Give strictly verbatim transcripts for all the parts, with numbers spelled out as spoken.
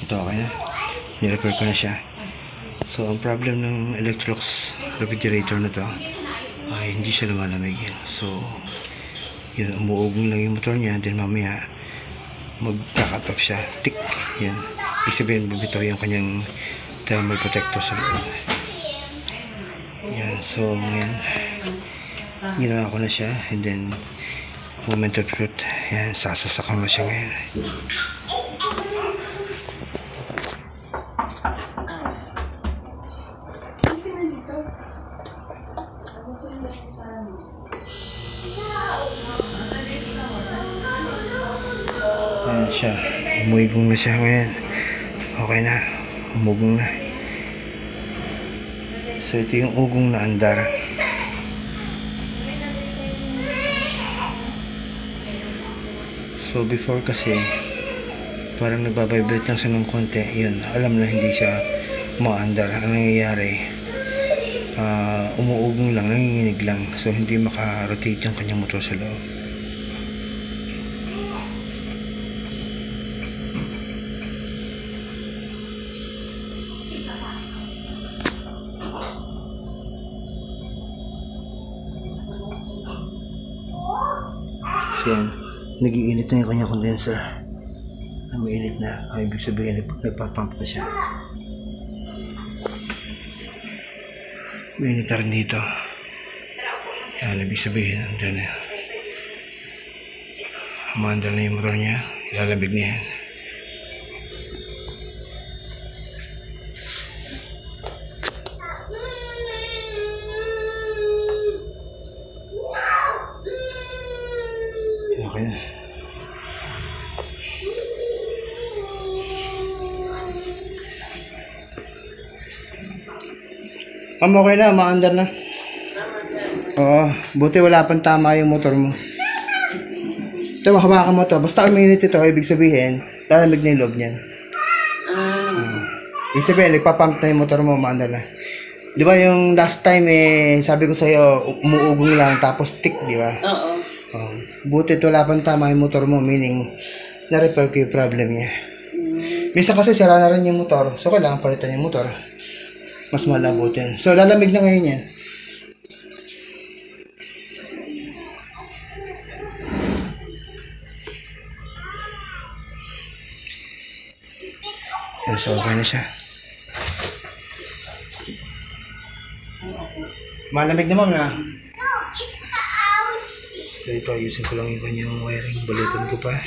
ito okay na. Nirepair ko na siya. So ang problem ng Electrolux refrigerator na to ay hindi siya lumalamig. So yun, umuugong lang yung motor niya, then mamaya magkakatok siya, tik, yan. Ibig sabihin bibitaw yung kanyang thermal protector sa loob. Yan, so ngayon ginawa ko na siya, and then moment of truth, yan, sasasak ko na siya ngayon. Ayan siya, umugong na siya ngayon. Okay na, umugong na. So ito yung ugong na andar. So before kasi parang nagbabibrate lang siya ng konti, yun, alam na hindi siya umaandar. Ang nangyayari, uh, umuugong lang, nanginginig lang, so hindi maka-rotate yung kanyang motor sa loob. So yan, nag-iinit na yung kanyang condenser. Umiinit na, ay ibig sabihin nagpapump na siya. Umiinit na rin dito. Yan, ibig sabihin andyan na. Umandar na yung motor niya, ilalambig niya yan. Okay na. Ma'am, okay na, maandar na. Oo, buti wala pang tama yung motor mo. Ito, mahawakan mo to. Basta uminit ito, ibig sabihin, lalamig na yung loob niyan. Ah. Ibig sabihin, nagpapump na yung motor mo, maandar na. Di ba yung last time eh, sabi ko sa'yo, umuugong lang, tapos tick, di ba? Oo. Oh, buti ito wala pang tama yung motor mo, meaning na-repair ko yung problem niya. Mm. Minsan kasi sira na rin yung motor, so kailangan palitan yung motor. Mas malabutin. So lalamig na ngayon yan. Yan, so okay na siya. Malamig naman na. Ito, ayusin ko lang yung kanyang wiring. Balitan ko pa.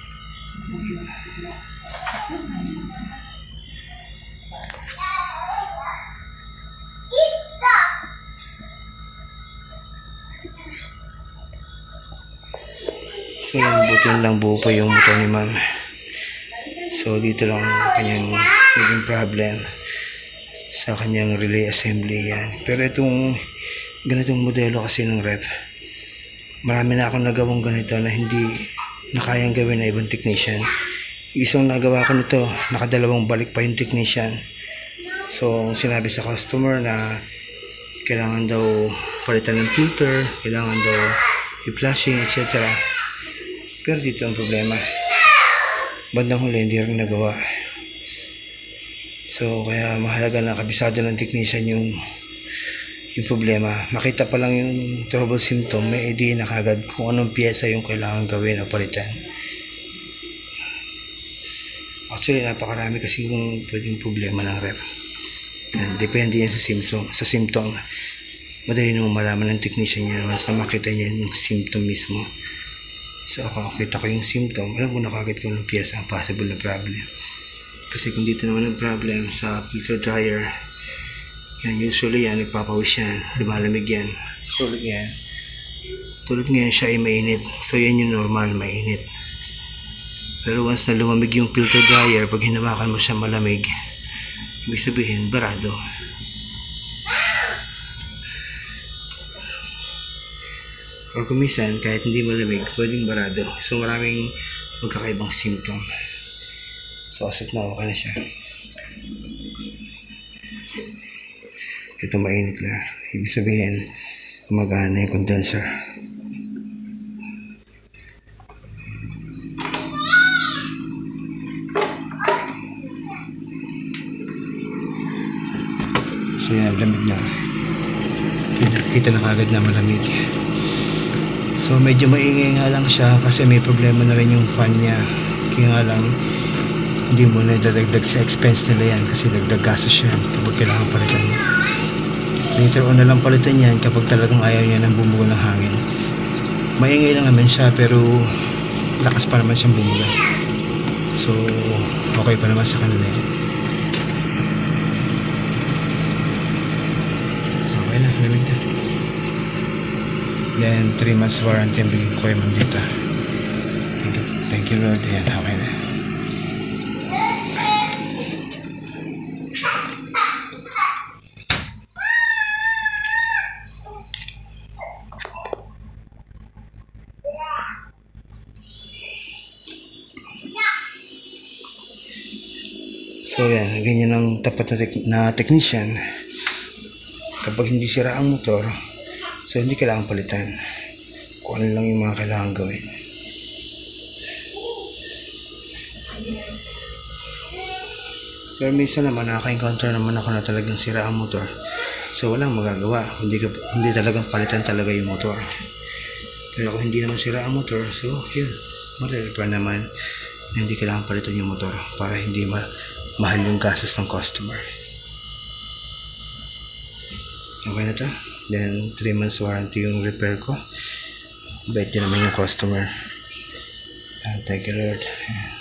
So yan, buti lang buo pa yung motor ni ma'am. So dito lang ang kanyang naging problem sa kanyang relay assembly yan. Pero itong ganitong modelo kasi ng ref, marami na akong nagawang ganito na hindi nakayang gawin na ibang technician. Isang nagawa ko nito, nakadalawang balik pa yung technician. So sinabi sa customer na kailangan daw palitan ng filter, kailangan daw i-flushing, et cetera. Pero dito ang problema, bandang huli hindi rin nagawa. So kaya mahalaga na kabisado ng technician yung yung problema. Makita pa lang yung trouble symptom, may idea na kagad kung anong pyesa yung kailangan gawin o palitan. Actually, napakarami kasi yung pwedeng problema ng ref. Depende yan sa symptom. Sa symptom, madali naman malaman ng technician niya once na makita niya yung symptom mismo. So ako, kita ko yung symptom, alam ko na kagad kung anong pyesa ang possible na problem. Kasi kung dito naman ang problem sa filter dryer, yan, usually yan, nagpapawis yan, lumalamig yan, tulad yan. Tulad ngayon siya ay mainit, so yan yung normal, mainit. Pero once na lumamig yung filter dryer, pag hinawakan mo siya malamig, ibig sabihin, barado. Or kumisan, kahit hindi malamig, pwedeng barado. So maraming magkakaibang symptom. So asip na okay na siya. Ito mainit na. Ibig sabihin, gumagana yung condenser. So yan, lamig na. Kita na kagad na malamig. So medyo maingay nga lang siya kasi may problema na rin yung fan niya. Kaya nga lang, hindi mo na dadagdag sa expense nila yan kasi dagdag gastos yan kapag kailangan palitan niya. Later on na lang palitan yan kapag talagang ayaw niya ng bumugo ng hangin. Maingay lang naman siya pero lakas pa naman siyang bumuga. So okay pa naman sa kanila yan. Okay na, lamig na. Then three months warranty ang bigyan ko kay Ma'am dito. Thank you, thank you Lord. Yan, okay na. So yan, ganyan ang tapat na, tek na technician. Kapag hindi sira ang motor, so hindi kailangan palitan. Kung ano lang yung mga kailangan gawin. Pero minsan naman nakaka-encounter naman ako na talagang sira ang motor. So walang magagawa. Hindi, ka, hindi talagang palitan talaga yung motor. Pero kung hindi naman sira ang motor, so yun, ma-repair naman. Hindi kailangan palitan yung motor para hindi ma mahal yung gastos ng customer. Okay na to. Then three months warranty yung repair ko. Bait din naman yung customer. And thank you Lord.